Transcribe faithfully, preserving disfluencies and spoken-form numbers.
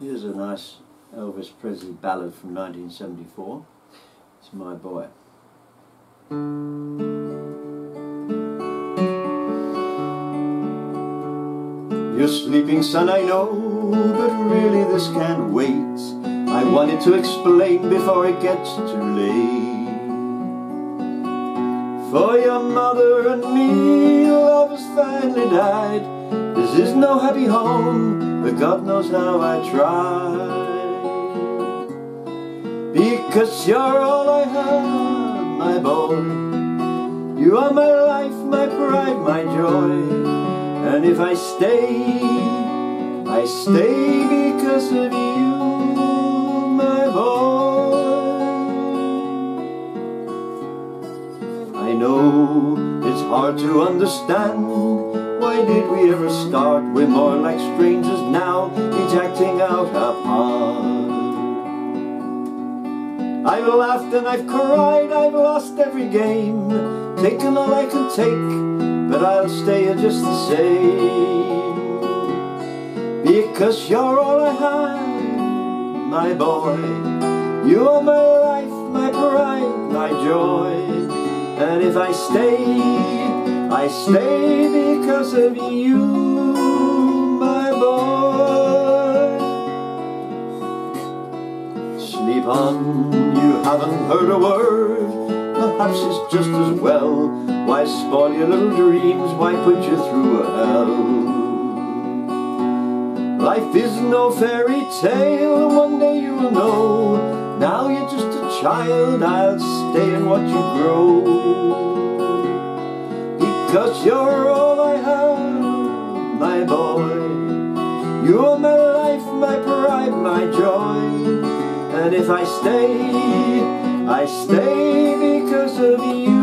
Here's a nice Elvis Presley ballad from nineteen seventy-four. It's My Boy. You're sleeping, son, I know, but really this can't wait. I wanted to explain before it gets too late. For your mother and me, love has finally died. This is no happy home, but God knows how I tried. Because you're all I have, my boy. You are my life, my pride, my joy. And if I stay, I stay because of you, my boy. I know it's hard to understand. Why did we ever start? We're more like strangers now, each acting out our part. I've laughed and I've cried, I've lost every game, taken all I can take, but I'll stay here just the same. Because you're all I have, my boy. You are my life, my pride, my joy. And if I stay, I stay because of you, my boy. Sleep on, you haven't heard a word. Perhaps it's just as well. Why spoil your little dreams? Why put you through a hell? Life is no fairy tale. One day you will know. Now you're just a child. I'll stay and watch you grow. Because you're all I have, my boy. You are my life, my pride, my joy. And if I stay, I stay because of you.